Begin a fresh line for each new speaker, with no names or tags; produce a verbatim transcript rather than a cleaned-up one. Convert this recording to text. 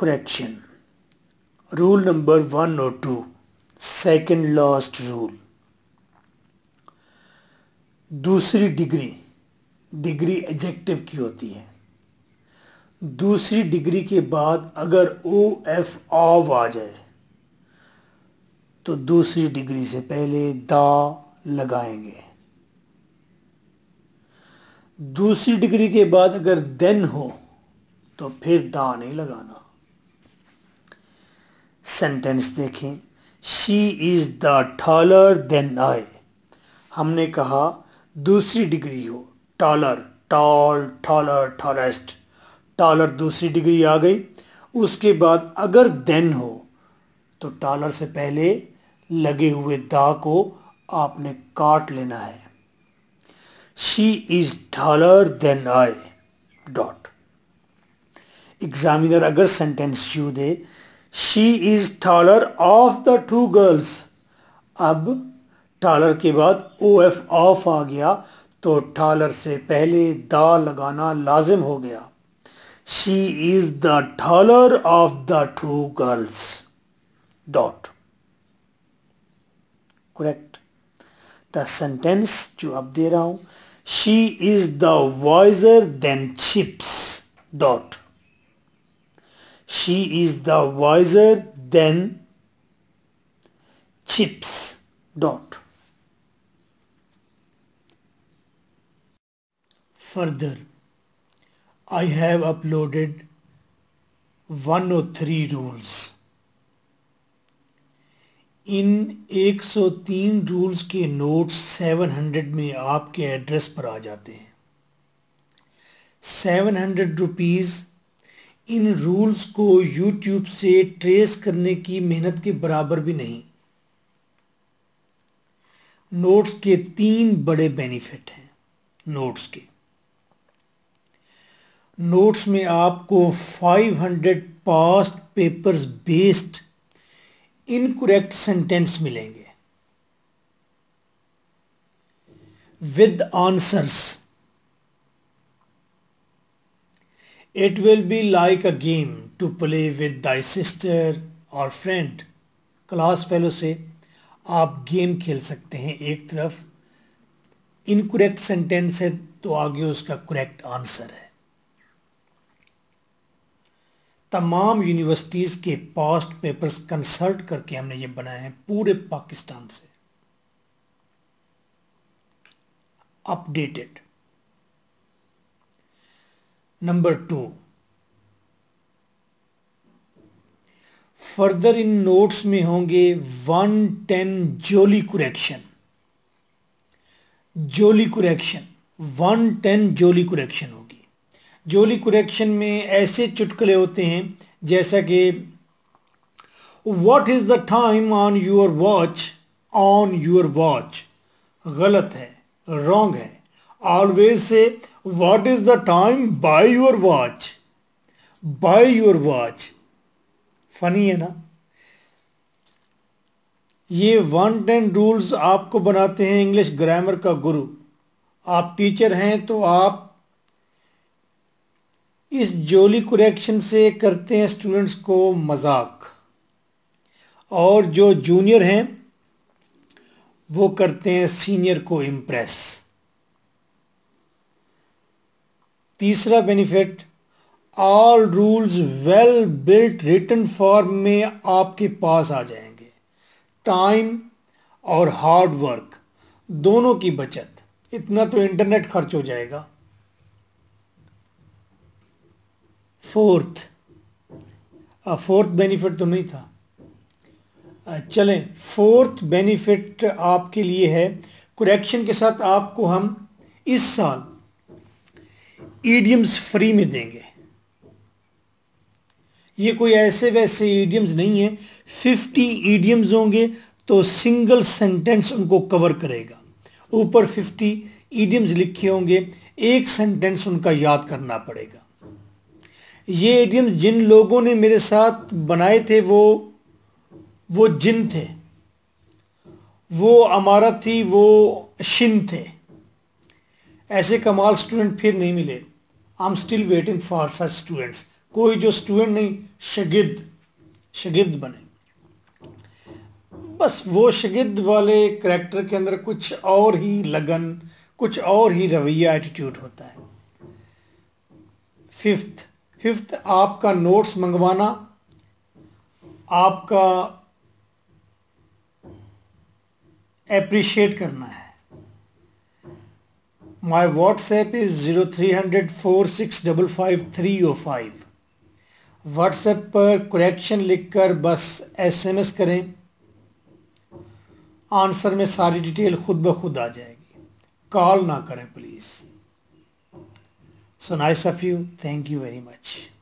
Correction. Rule number one or two. Second last rule. दूसरी degree degree adjective की होती है. दूसरी डिग्री के बाद अगर ओ एफ ऑव आ जाए तो दूसरी डिग्री से पहले दा लगाएंगे. दूसरी डिग्री के बाद अगर देन हो तो फिर दा नहीं लगाना. सेंटेंस देखें. She is the taller than I. हमने कहा दूसरी डिग्री हो. Taller, tall, taller, tallest. Taller दूसरी डिग्री आ गई. उसके बाद अगर देन हो तो टॉलर से पहले लगे हुए दा को आपने काट लेना है. She is taller than I dot. Examiner अगर सेंटेंस यू दे she is taller of the two girls. अब टॉलर के बाद ओ एफ ऑफ आ गया तो टॉलर से पहले दा लगाना लाजिम हो गया. She is the taller of the two girls dot. Correct. The sentence जो अब दे रहा हूं. She is the wiser than chips dot. She is the wiser than chips. Dot. Further, I have uploaded one oh three rules. इन एक सौ तीन rules के नोट्स सात सौ में आपके एड्रेस पर आ जाते हैं. सात सौ रुपीस इन रूल्स को यूट्यूब से ट्रेस करने की मेहनत के बराबर भी नहीं. नोट्स के तीन बड़े बेनिफिट हैं. नोट्स के नोट्स में आपको पाँच सौ past papers based incorrect sentence मिलेंगे with answers. It will be like a game to play with thy sister or friend. Class fellow से आप गेम खेल सकते हैं. एक तरफ इनकरेक्ट सेंटेंस है तो आगे उसका करेक्ट आंसर है. तमाम यूनिवर्सिटीज़ के पास्ट पेपर्स कंसल्ट करके हमने ये बनाए हैं पूरे पाकिस्तान से. अपडेटेड. Number two. फर्दर इन नोट्स में होंगे one ten jolly correction. Jolly correction one ten jolly correction होगी. जोली कुरेक्शन में ऐसे चुटकुले होते हैं जैसा कि what is the time on your watch. On your watch गलत है, रॉन्ग है. Always say What is the time by your watch? By your watch. Funny है ना. ये वन टेन रूल्स आपको बनाते हैं इंग्लिश ग्रामर का गुरु. आप टीचर हैं तो आप इस जोली करेक्शन से करते हैं स्टूडेंट्स को मजाक, और जो जूनियर हैं वो करते हैं सीनियर को इम्प्रेस. तीसरा benefit. All rules well built written form में आपके पास आ जाएंगे. टाइम और हार्ड वर्क दोनों की बचत. इतना तो इंटरनेट खर्च हो जाएगा. फोर्थ फोर्थ बेनिफिट तो नहीं था. चलें, फोर्थ बेनिफिट आपके लिए है. करेक्शन के साथ आपको हम इस साल ईडियम्स फ्री में देंगे. ये कोई ऐसे वैसे ईडियम्स नहीं है. फिफ्टी ईडियम्स होंगे तो सिंगल सेंटेंस उनको कवर करेगा. ऊपर फिफ्टी ईडियम्स लिखे होंगे, एक सेंटेंस उनका याद करना पड़ेगा. ये ईडियम्स जिन लोगों ने मेरे साथ बनाए थे वो वो जिन थे, वो अमारत थी, वो शिन थे. ऐसे कमाल स्टूडेंट फिर नहीं मिले. I am still waiting for such students. कोई जो स्टूडेंट नहीं, शागिर्द शागिर्द बने। बस वो शागिर्द वाले करैक्टर के अंदर कुछ और ही लगन, कुछ और ही रवैया, एटीट्यूड होता है। फिफ्थ फिफ्थ आपका नोट्स मंगवाना, आपका एप्रिशिएट करना है। My WhatsApp is zero three hundred four six double five three O five. WhatsApp पर करेक्शन लिखकर बस एसएमएस करें, आंसर में सारी डिटेल खुद ब खुद आ जाएगी। कॉल ना करें please. So nice of you, thank you very much.